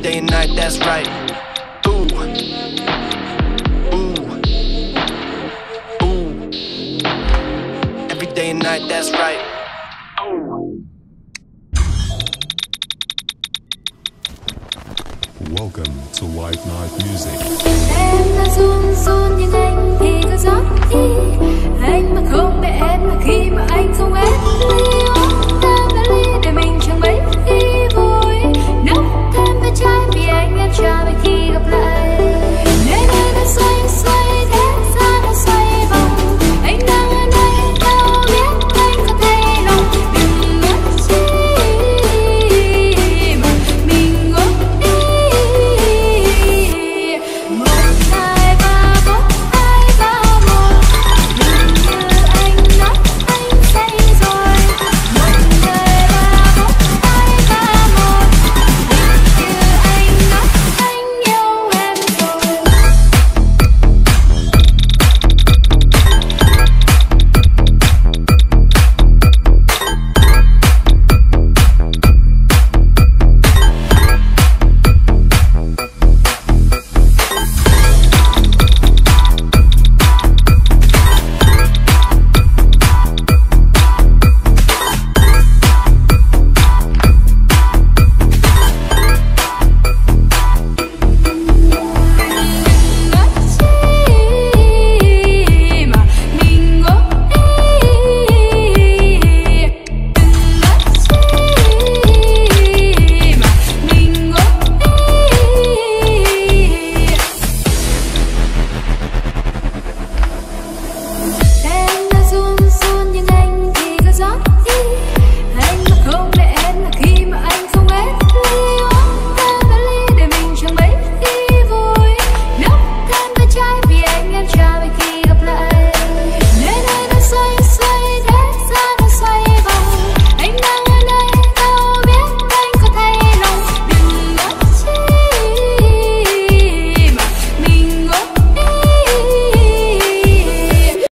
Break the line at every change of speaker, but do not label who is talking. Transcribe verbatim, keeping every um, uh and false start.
day and night, that's right. Ooh, ooh, ooh. Every day and night, that's right.
Welcome to White Night Music.
Em đã run run nhưng anh thì cứ rất y. Anh mà không để em là khi mà anh không ép ly.